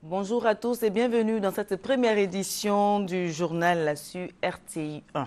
Bonjour à tous et bienvenue dans cette première édition du journal sur RTI 1.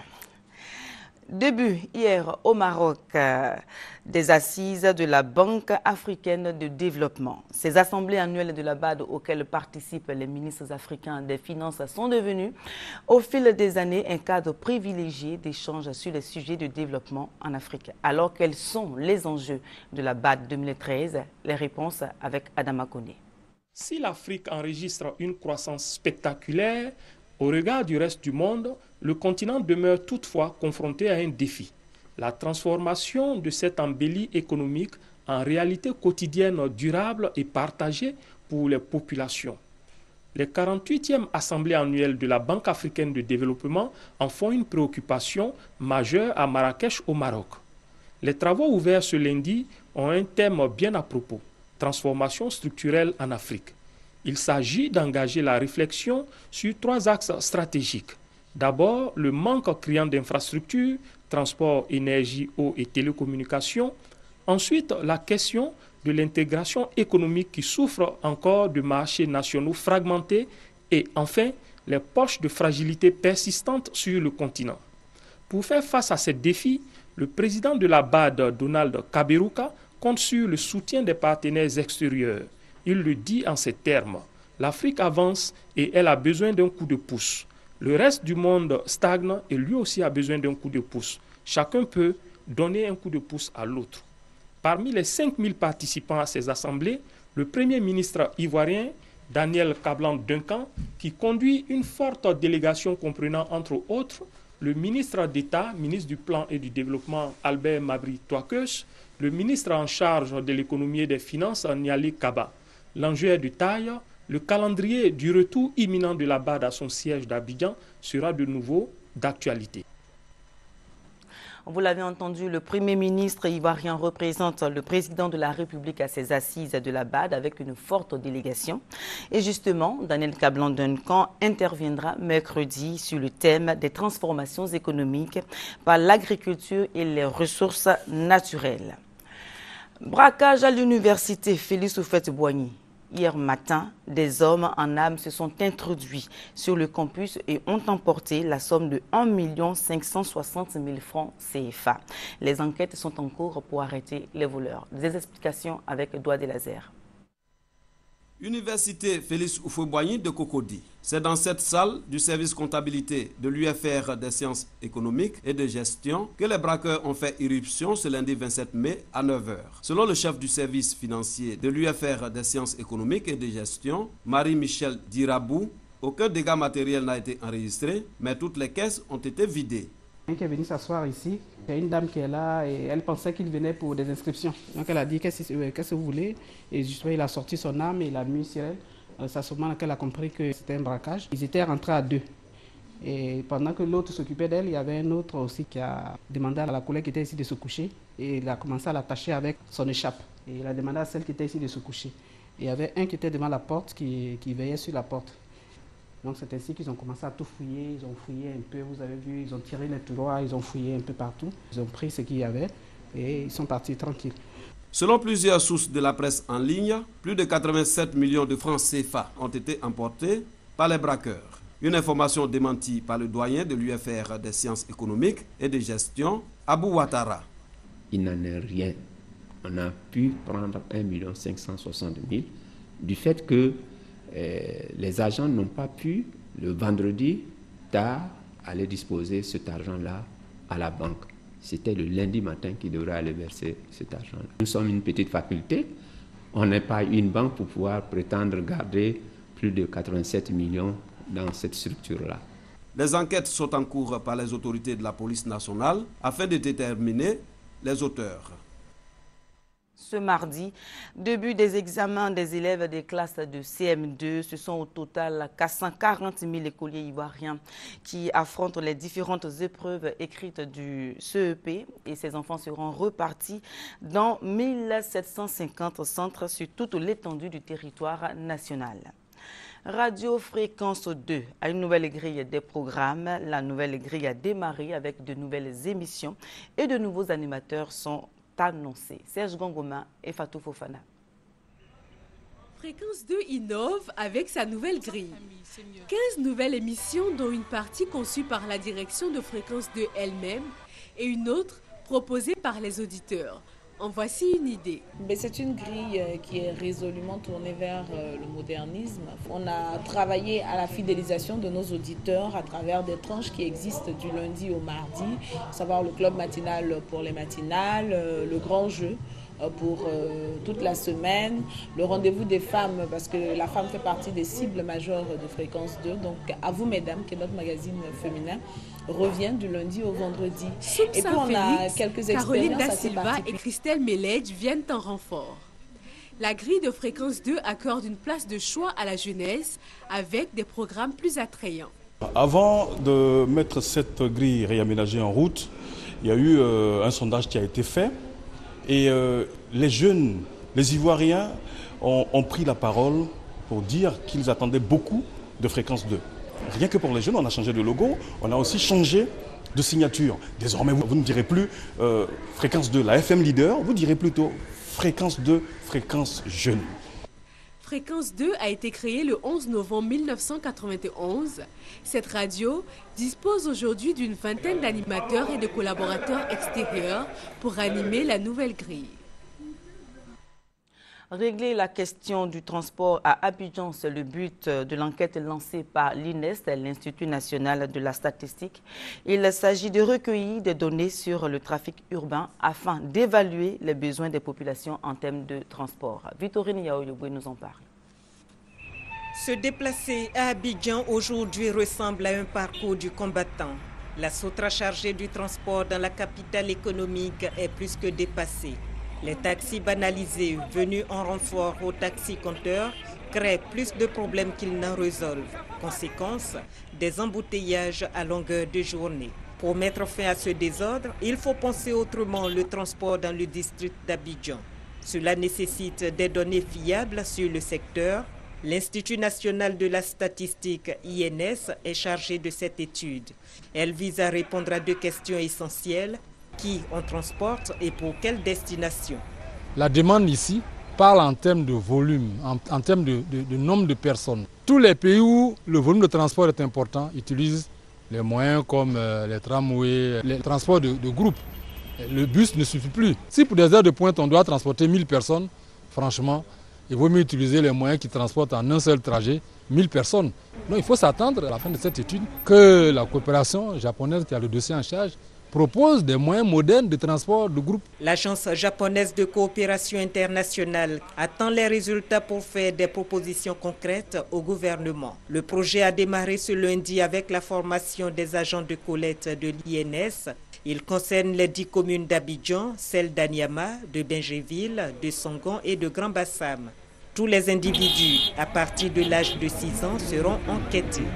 Début hier au Maroc des assises de la Banque africaine de développement. Ces assemblées annuelles de la BAD auxquelles participent les ministres africains des Finances sont devenues au fil des années un cadre privilégié d'échanges sur les sujets de développement en Afrique. Alors quels sont les enjeux de la BAD 2013? Les réponses avec Adama Koné. Si l'Afrique enregistre une croissance spectaculaire, au regard du reste du monde, le continent demeure toutefois confronté à un défi. La transformation de cette embellie économique en réalité quotidienne durable et partagée pour les populations. Les 48e assemblées annuelles de la Banque africaine de développement en font une préoccupation majeure à Marrakech au Maroc. Les travaux ouverts ce lundi ont un thème bien à propos. Transformation structurelle en Afrique. Il s'agit d'engager la réflexion sur 3 axes stratégiques. D'abord, le manque criant d'infrastructures, transport, énergie, eau et télécommunications. Ensuite, la question de l'intégration économique qui souffre encore de marchés nationaux fragmentés. Et enfin, les poches de fragilité persistantes sur le continent. Pour faire face à ces défis, le président de la BAD, Donald Kaberuka, compte sur le soutien des partenaires extérieurs. Il le dit en ces termes. L'Afrique avance et elle a besoin d'un coup de pouce. Le reste du monde stagne et lui aussi a besoin d'un coup de pouce. Chacun peut donner un coup de pouce à l'autre. Parmi les 5000 participants à ces assemblées, le Premier ministre ivoirien, Daniel Kablan-Duncan, qui conduit une forte délégation comprenant entre autres le ministre d'État, ministre du Plan et du Développement, Albert Mabry Touakeus, le ministre en charge de l'économie et des finances, Niali Kaba. L'enjeu est de taille. Le calendrier du retour imminent de la BAD à son siège d'Abidjan sera de nouveau d'actualité. Vous l'avez entendu, le Premier ministre ivoirien représente le président de la République à ses assises de la BAD avec une forte délégation. Et justement, Daniel Kablan-Duncan interviendra mercredi sur le thème des transformations économiques par l'agriculture et les ressources naturelles. Braquage à l'université Félix Houphouët-Boigny. Hier matin, des hommes en armes se sont introduits sur le campus et ont emporté la somme de 1 560 000 francs CFA. Les enquêtes sont en cours pour arrêter les voleurs. Des explications avec Doigt de Laser. Université Félix Houphouët-Boigny de Cocody. C'est dans cette salle du service comptabilité de l'UFR des sciences économiques et de gestion que les braqueurs ont fait irruption ce lundi 27 mai à 9h. Selon le chef du service financier de l'UFR des sciences économiques et de gestion, Marie-Michel Dirabou, aucun dégât matériel n'a été enregistré, mais toutes les caisses ont été vidées. Qui est venu s'asseoir ici, il y a une dame qui est là et elle pensait qu'il venait pour des inscriptions. Donc elle a dit qu'est-ce que vous voulez, et justement il a sorti son arme et il l'a mis sur elle. C'est à ce moment qu'elle a compris que c'était un braquage. Ils étaient rentrés à 2. Et pendant que l'autre s'occupait d'elle, il y avait un autre aussi qui a demandé à la collègue qui était ici de se coucher et il a commencé à l'attacher avec son écharpe. Et il a demandé à celle qui était ici de se coucher. Et il y avait un qui était devant la porte qui veillait sur la porte. Donc c'est ainsi qu'ils ont commencé à tout fouiller, ils ont fouillé un peu, vous avez vu, ils ont tiré les tiroirs, ils ont fouillé un peu partout. Ils ont pris ce qu'il y avait et ils sont partis tranquilles. Selon plusieurs sources de la presse en ligne, plus de 87 millions de francs CFA ont été emportés par les braqueurs. Une information démentie par le doyen de l'UFR des sciences économiques et de gestion, Abou Ouattara. Il n'en est rien. On a pu prendre 1 560 000 du fait que les agents n'ont pas pu, le vendredi tard, aller disposer cet argent-là à la banque. C'était le lundi matin qu'ils devraient aller verser cet argent-là. Nous sommes une petite faculté. On n'est pas une banque pour pouvoir prétendre garder plus de 87 millions dans cette structure-là. Les enquêtes sont en cours par les autorités de la police nationale afin de déterminer les auteurs. Ce mardi, début des examens des élèves des classes de CM2. Ce sont au total 440 000 écoliers ivoiriens qui affrontent les différentes épreuves écrites du CEP et ces enfants seront repartis dans 1750 centres sur toute l'étendue du territoire national. Radio Fréquence 2 a une nouvelle grille des programmes. La nouvelle grille a démarré avec de nouvelles émissions et de nouveaux animateurs sont annoncés. Serge Gongoma et Fatou Fofana. Fréquence 2 innove avec sa nouvelle grille. 15 nouvelles émissions dont une partie conçue par la direction de Fréquence 2 elle-même et une autre proposée par les auditeurs. En voici une idée. C'est une grille qui est résolument tournée vers le modernisme. On a travaillé à la fidélisation de nos auditeurs à travers des tranches qui existent du lundi au mardi, à savoir le club matinal pour les matinales, le grand jeu pour toute la semaine, le rendez-vous des femmes, parce que la femme fait partie des cibles majeures de Fréquence 2. Donc, À vous, mesdames, qui est notre magazine féminin, revient du lundi au vendredi. Et puis, on a quelques expériences. Caroline Da Silva et Christelle Meledge viennent en renfort. La grille de Fréquence 2 accorde une place de choix à la jeunesse avec des programmes plus attrayants. Avant de mettre cette grille réaménagée en route, il y a eu un sondage qui a été fait. Et les jeunes, les Ivoiriens ont pris la parole pour dire qu'ils attendaient beaucoup de Fréquence 2. Rien que pour les jeunes, on a changé de logo, on a aussi changé de signature. Désormais, vous ne direz plus Fréquence 2, la FM leader, vous direz plutôt Fréquence 2, Fréquence jeune. Fréquence 2 a été créée le 11 novembre 1991. Cette radio dispose aujourd'hui d'une vingtaine d'animateurs et de collaborateurs extérieurs pour animer la nouvelle grille. Régler la question du transport à Abidjan, c'est le but de l'enquête lancée par l'INES, l'Institut national de la statistique. Il s'agit de recueillir des données sur le trafic urbain afin d'évaluer les besoins des populations en termes de transport. Victorine Yaoyoboué nous en parle. Se déplacer à Abidjan aujourd'hui ressemble à un parcours du combattant. La Sotra chargée du transport dans la capitale économique est plus que dépassée. Les taxis banalisés venus en renfort aux taxi-compteurs créent plus de problèmes qu'ils n'en résolvent. Conséquence, des embouteillages à longueur de journée. Pour mettre fin à ce désordre, il faut penser autrement le transport dans le district d'Abidjan. Cela nécessite des données fiables sur le secteur. L'Institut national de la statistique, INS, est chargé de cette étude. Elle vise à répondre à deux questions essentielles. Qui on transporte et pour quelle destination? La demande ici parle en termes de volume, en termes de nombre de personnes. Tous les pays où le volume de transport est important utilisent les moyens comme les tramways, les transports de groupe. Le bus ne suffit plus. Si pour des heures de pointe on doit transporter 1000 personnes, franchement, il vaut mieux utiliser les moyens qui transportent en un seul trajet 1000 personnes. Donc il faut s'attendre à la fin de cette étude que la coopération japonaise qui a le dossier en charge propose des moyens modernes de transport de groupe. L'Agence japonaise de coopération internationale attend les résultats pour faire des propositions concrètes au gouvernement. Le projet a démarré ce lundi avec la formation des agents de collecte de l'INS. Il concerne les 10 communes d'Abidjan, celles d'Anyama, de Bingéville, de Songon et de Grand Bassam. Tous les individus à partir de l'âge de 6 ans seront enquêtés.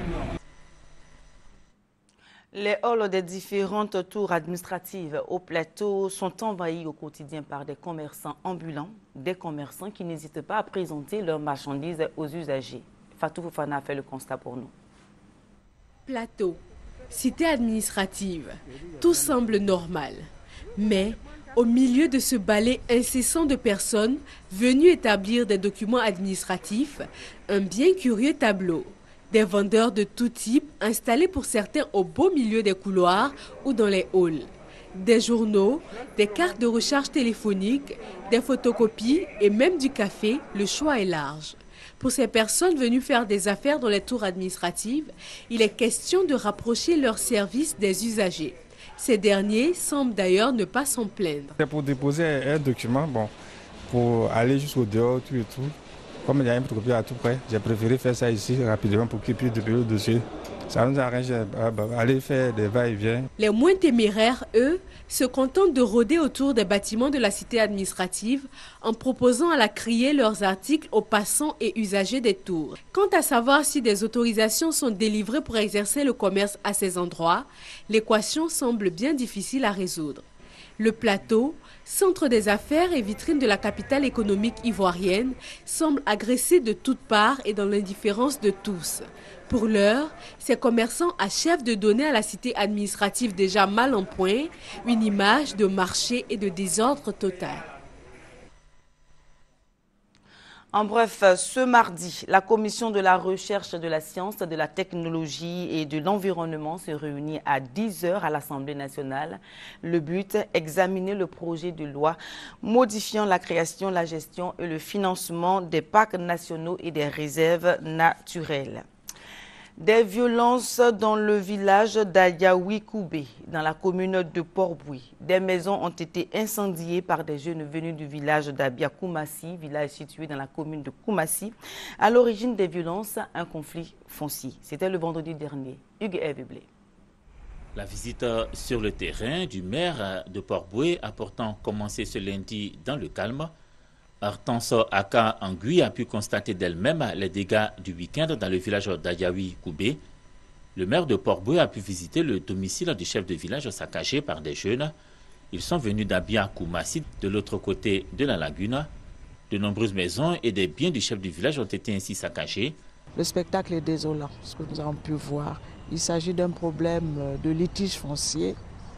Les halls des différentes tours administratives au plateau sont envahis au quotidien par des commerçants ambulants, des commerçants qui n'hésitent pas à présenter leurs marchandises aux usagers. Fatou Fofana a fait le constat pour nous. Plateau, cité administrative, tout semble normal. Mais au milieu de ce balai incessant de personnes venues établir des documents administratifs, un bien curieux tableau. Des vendeurs de tout type installés pour certains au beau milieu des couloirs ou dans les halls. Des journaux, des cartes de recharge téléphonique, des photocopies et même du café, le choix est large. Pour ces personnes venues faire des affaires dans les tours administratives, il est question de rapprocher leurs services des usagers. Ces derniers semblent d'ailleurs ne pas s'en plaindre. C'est pour déposer un document, pour aller jusqu'au dehors, tout et tout. Comme il y a une photocopie à tout près, j'ai préféré faire ça ici rapidement pour qu'il puisse déposer le dossier. Ça nous arrange d'aller faire des va-et-vient. Les moins téméraires, eux, se contentent de rôder autour des bâtiments de la cité administrative en proposant à la criée leurs articles aux passants et usagers des tours. Quant à savoir si des autorisations sont délivrées pour exercer le commerce à ces endroits, l'équation semble bien difficile à résoudre. Le plateau, centre des affaires et vitrine de la capitale économique ivoirienne, semble agressé de toutes parts et dans l'indifférence de tous. Pour l'heure, ces commerçants achèvent de donner à la cité administrative déjà mal en point une image de marché et de désordre total. En bref, ce mardi, la Commission de la recherche de la science, de la technologie et de l'environnement se réunit à 10 h à l'Assemblée nationale. Le but, examiner le projet de loi modifiant la création, la gestion et le financement des parcs nationaux et des réserves naturelles. Des violences dans le village d'Ayaoui-Koubé, dans la commune de Port-Boué. Des maisons ont été incendiées par des jeunes venus du village d'Abia-Koumassi, village situé dans la commune de Koumassi. À l'origine des violences, un conflit foncier. C'était le vendredi dernier. Hugues Eveblé. La visite sur le terrain du maire de Port-Boué a pourtant commencé ce lundi dans le calme. Hortense Aka Angui a pu constater d'elle-même les dégâts du week-end dans le village d'Ayaoui-Koubé. Le maire de Port-Boué a pu visiter le domicile du chef de village saccagé par des jeunes. Ils sont venus d'Abia-Koumassi, de l'autre côté de la lagune. De nombreuses maisons et des biens du chef du village ont été ainsi saccagés. Le spectacle est désolant, ce que nous avons pu voir. Il s'agit d'un problème de litige foncier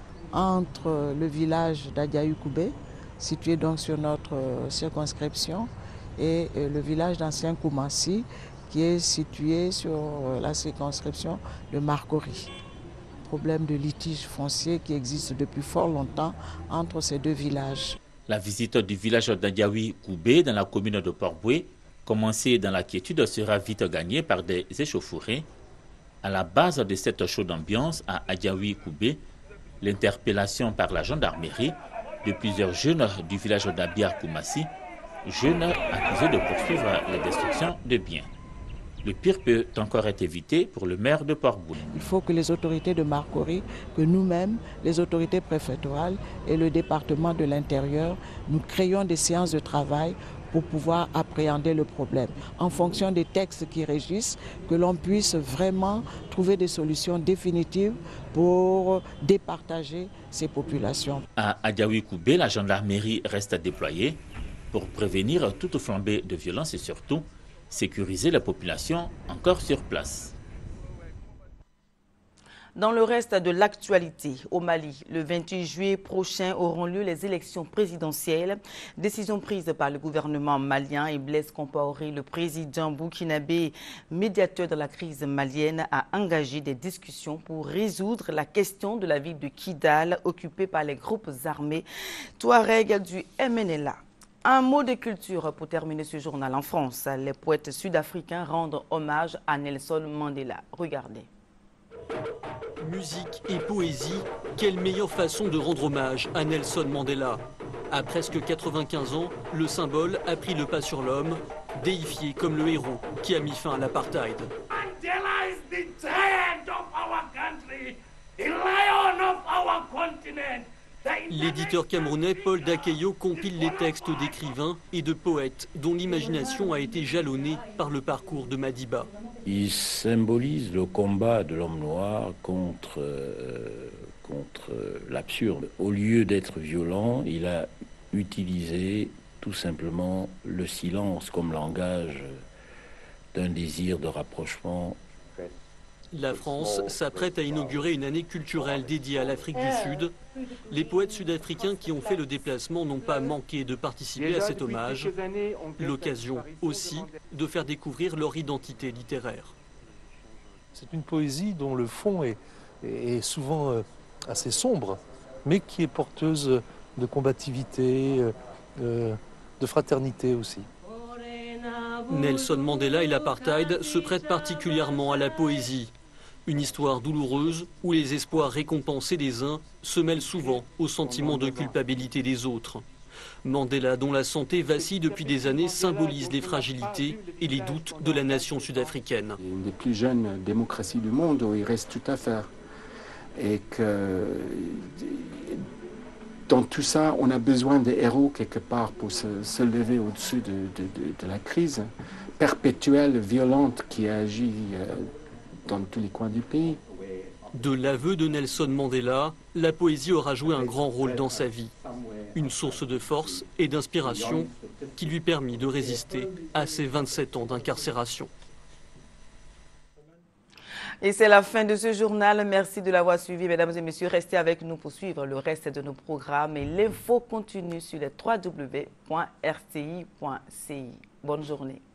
entre le village d'Ayaoui-Koubé, situé donc sur notre circonscription, et le village d'Ancien Koumassi, qui est situé sur la circonscription de Marcory. Problème de litige foncier qui existe depuis fort longtemps entre ces deux villages. La visite du village d'Ayaoui-Koubé dans la commune de Port-Boué, commencée dans la quiétude, sera vite gagnée par des échauffourées. À la base de cette chaude ambiance à Ayaoui-Koubé, l'interpellation par la gendarmerie de plusieurs jeunes du village d'Abia-Koumassi, jeunes accusés de poursuivre la destruction de biens. Le pire peut encore être évité pour le maire de Port-Boué. Il faut que les autorités de Marcory, que nous-mêmes, les autorités préfectorales et le département de l'Intérieur, nous créions des séances de travail pour pouvoir appréhender le problème. En fonction des textes qui régissent, que l'on puisse vraiment trouver des solutions définitives pour départager ces populations. À Ayaoui-Koubé, la gendarmerie reste déployée pour prévenir toute flambée de violence et surtout sécuriser la population encore sur place. Dans le reste de l'actualité, au Mali, le 28 juillet prochain auront lieu les élections présidentielles. Décision prise par le gouvernement malien et Blaise Compaoré, le président burkinabé, médiateur de la crise malienne, a engagé des discussions pour résoudre la question de la ville de Kidal, occupée par les groupes armés Touareg du MNLA. Un mot de culture pour terminer ce journal. En France, les poètes sud-africains rendent hommage à Nelson Mandela. Regardez. Musique et poésie, quelle meilleure façon de rendre hommage à Nelson Mandela. À presque 95 ans, le symbole a pris le pas sur l'homme, déifié comme le héros qui a mis fin à l'apartheid. Mandela is the giant of our country, the lion of our continent. L'éditeur camerounais Paul Dakeyo compile les textes d'écrivains et de poètes dont l'imagination a été jalonnée par le parcours de Madiba. Il symbolise le combat de l'homme noir contre l'absurde. Au lieu d'être violent, il a utilisé tout simplement le silence comme langage d'un désir de rapprochement. La France s'apprête à inaugurer une année culturelle dédiée à l'Afrique du Sud. Les poètes sud-africains qui ont fait le déplacement n'ont pas manqué de participer à cet hommage. L'occasion aussi de faire découvrir leur identité littéraire. C'est une poésie dont le fond est souvent assez sombre, mais qui est porteuse de combativité, de fraternité aussi. Nelson Mandela et l'apartheid se prêtent particulièrement à la poésie. Une histoire douloureuse où les espoirs récompensés des uns se mêlent souvent au sentiment de culpabilité des autres. Mandela, dont la santé vacille depuis des années, symbolise les fragilités et les doutes de la nation sud-africaine. Une des plus jeunes démocraties du monde où il reste tout à faire. Et que dans tout ça, on a besoin des héros quelque part pour se lever au-dessus de la crise perpétuelle, violente qui agit dans tous les coins du pays. De l'aveu de Nelson Mandela, la poésie aura joué un grand rôle dans sa vie. Une source de force et d'inspiration qui lui permit de résister à ses 27 ans d'incarcération. Et c'est la fin de ce journal. Merci de l'avoir suivi, mesdames et messieurs. Restez avec nous pour suivre le reste de nos programmes. Et l'info continue sur les www.rti.ci. Bonne journée.